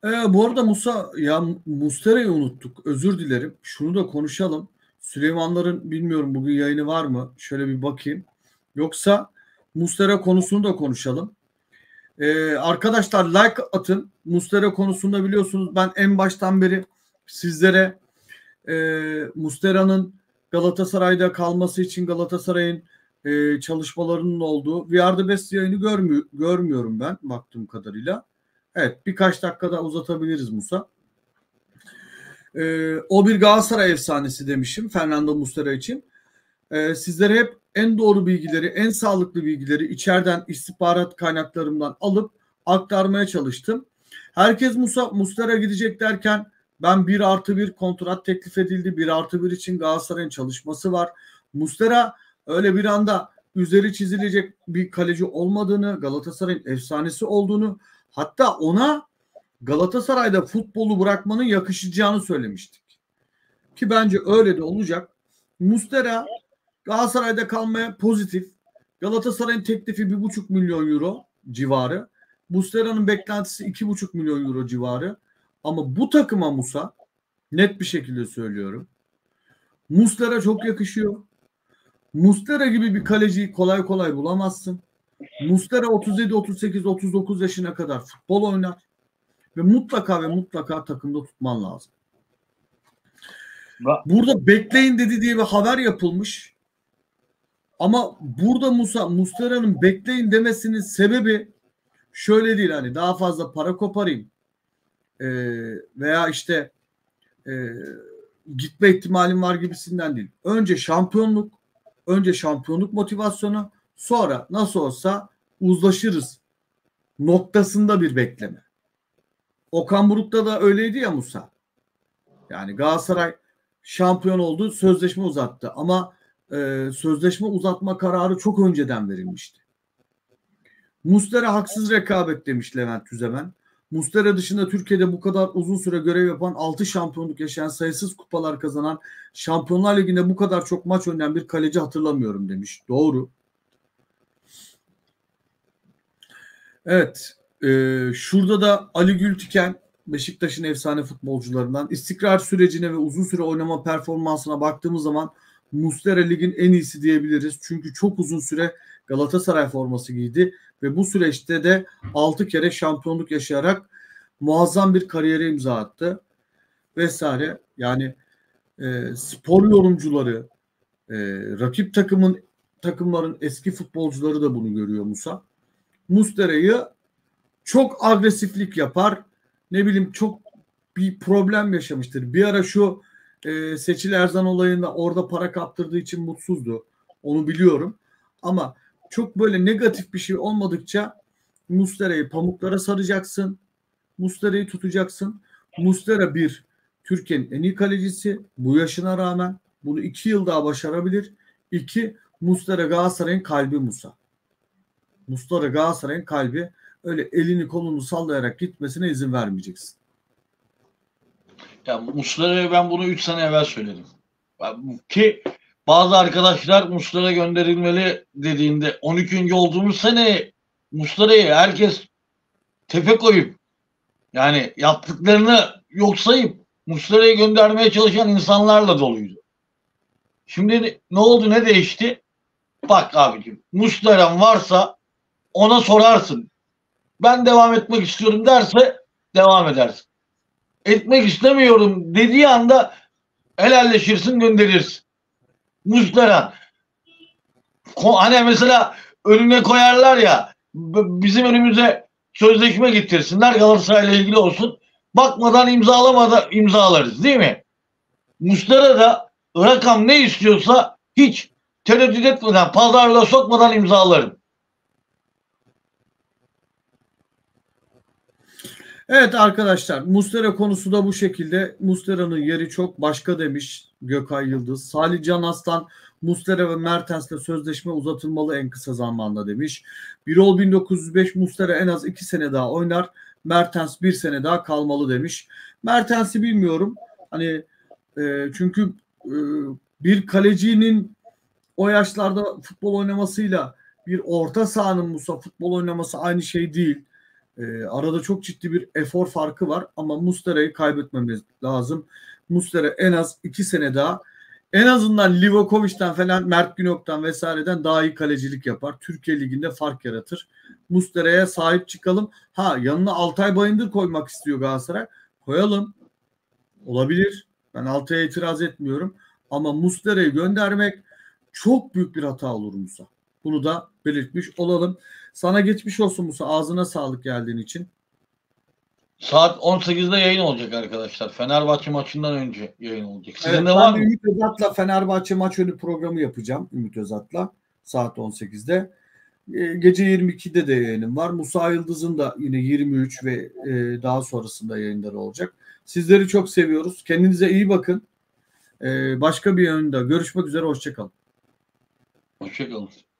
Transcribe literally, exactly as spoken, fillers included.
Ee, bu arada Musa ya Mustera'yı unuttuk. Özür dilerim. Şunu da konuşalım. Süleymanların bilmiyorum bugün yayını var mı? Şöyle bir bakayım. Yoksa Mustera konusunu da konuşalım. Ee, arkadaşlar like atın. Mustera konusunda biliyorsunuz ben en baştan beri sizlere e, Mustera'nın Galatasaray'da kalması için Galatasaray'ın e, çalışmalarının olduğu We Are The Best yayını görmü görmüyorum ben baktığım kadarıyla. Evet, birkaç dakikada uzatabiliriz Musa. Ee, o bir Galatasaray efsanesi demişim Fernando Muslera için. Ee, sizlere hep en doğru bilgileri, en sağlıklı bilgileri içeriden istihbarat kaynaklarımdan alıp aktarmaya çalıştım. Herkes Musa Muslera gidecek derken ben bir artı bir kontrat teklif edildi. Bir artı bir için Galatasaray'ın çalışması var. Muslera öyle bir anda üzeri çizilecek bir kaleci olmadığını, Galatasaray'ın efsanesi olduğunu, hatta ona Galatasaray'da futbolu bırakmanın yakışacağını söylemiştik. Ki bence öyle de olacak. Muslera Galatasaray'da kalmaya pozitif. Galatasaray'ın teklifi bir buçuk milyon euro civarı. Muslera'nın beklentisi iki buçuk milyon euro civarı. Ama bu takıma Musa, net bir şekilde söylüyorum, Muslera çok yakışıyor. Muslera gibi bir kaleciyi kolay kolay bulamazsın. Muslera otuz yedi, otuz sekiz, otuz dokuz yaşına kadar futbol oynar. Ve mutlaka ve mutlaka takımda tutman lazım. Burada bekleyin dedi diye bir haber yapılmış. Ama burada Musa Muslera'nın bekleyin demesinin sebebi şöyle değil, hani daha fazla para koparayım ee, veya işte e, gitme ihtimalim var gibisinden değil. Önce şampiyonluk, önce şampiyonluk motivasyonu, sonra nasıl olsa uzlaşırız noktasında bir bekleme. Okan Buruk'ta da öyleydi ya Musa. Yani Galatasaray şampiyon oldu, sözleşme uzattı ama e, sözleşme uzatma kararı çok önceden verilmişti. Muslera haksız rekabet demiş Levent Tüzemen. Muslera dışında Türkiye'de bu kadar uzun süre görev yapan, altı şampiyonluk yaşayan, sayısız kupalar kazanan, Şampiyonlar Ligi'nde bu kadar çok maç oynayan bir kaleci hatırlamıyorum demiş. Doğru. Evet. E, şurada da Ali Gültiken, Beşiktaş'ın efsane futbolcularından, istikrar sürecine ve uzun süre oynama performansına baktığımız zaman Muslera ligin en iyisi diyebiliriz. Çünkü çok uzun süre Galatasaray forması giydi ve bu süreçte de altı kere şampiyonluk yaşayarak muazzam bir kariyere imza attı vesaire. Yani e, spor yorumcuları, e, rakip takımın takımların eski futbolcuları da bunu görüyor Musa. Muslera'yı çok agresiflik yapar. Ne bileyim, çok bir problem yaşamıştır. Bir ara şu e, Seçil Erzan olayında orada para kaptırdığı için mutsuzdu. Onu biliyorum. Ama çok böyle negatif bir şey olmadıkça Muslera'yı pamuklara saracaksın. Muslera'yı tutacaksın. Muslera bir, Türkiye'nin en iyi kalecisi. Bu yaşına rağmen bunu iki yıl daha başarabilir. İki, Muslera Galatasaray'ın kalbi Musa. Muslera Galatasaray'ın kalbi. Öyle elini kolunu sallayarak gitmesine izin vermeyeceksin. Ya Muslera'ya ben bunu üç sene evvel söyledim. Ki bazı arkadaşlar Muslera gönderilmeli dediğinde on ikinci olduğumuz sene Muslera'yı herkes tepe koyup, yani yaptıklarını yok sayıp Muslera'yı göndermeye çalışan insanlarla doluydu. Şimdi ne oldu, ne değişti? Bak abicim, Muslera'm varsa ona sorarsın. Ben devam etmek istiyorum derse devam edersin. Etmek istemiyorum dediği anda helalleşirsin, gönderirsin. Muslera. Hani mesela önüne koyarlar ya, bizim önümüze sözleşme getirsinler, Galatasaray'la ilgili olsun. Bakmadan imzalamadan imzalarız, değil mi? Muslera da rakam ne istiyorsa hiç tereddüt etmeden, pazarlığa sokmadan imzalarım. Evet arkadaşlar, Muslera konusu da bu şekilde. Muslera'nın yeri çok başka demiş Gökay Yıldız. Salih Can Aslan, Muslera ve Mertens'le sözleşme uzatılmalı en kısa zamanda demiş. Birol bin dokuz yüz beş, Muslera en az iki sene daha oynar. Mertens bir sene daha kalmalı demiş. Mertens'i bilmiyorum. Hani e, çünkü e, bir kalecinin o yaşlarda futbol oynamasıyla bir orta sahanın Musa futbol oynaması aynı şey değil. E, arada çok ciddi bir efor farkı var ama Muslera'yı kaybetmemiz lazım. Muslera en az iki sene daha en azından Livakovic'den falan, Mert Günok'tan vesaireden daha iyi kalecilik yapar. Türkiye Ligi'nde fark yaratır. Muslera'ya sahip çıkalım. Ha, yanına Altay Bayındır koymak istiyor Galatasaray. Koyalım. Olabilir. Ben Altay'a itiraz etmiyorum. Ama Muslera'yı göndermek çok büyük bir hata olur Musa. Bunu da belirtmiş olalım. Sana geçmiş olsun Musa. Ağzına sağlık geldiğin için. Saat on sekizde yayın olacak arkadaşlar. Fenerbahçe maçından önce yayın olacak. Sizin Evet, de var ben mı? Ümit Özat'la Fenerbahçe maç önü programı yapacağım. Ümit Özat'la saat on sekizde. E, gece yirmi ikide de yayınım var. Musa Yıldız'ın da yine yirmi üç ve e, daha sonrasında yayınları olacak. Sizleri çok seviyoruz. Kendinize iyi bakın. E, başka bir yayında görüşmek üzere. Hoşça kalın. Hoşçakalın.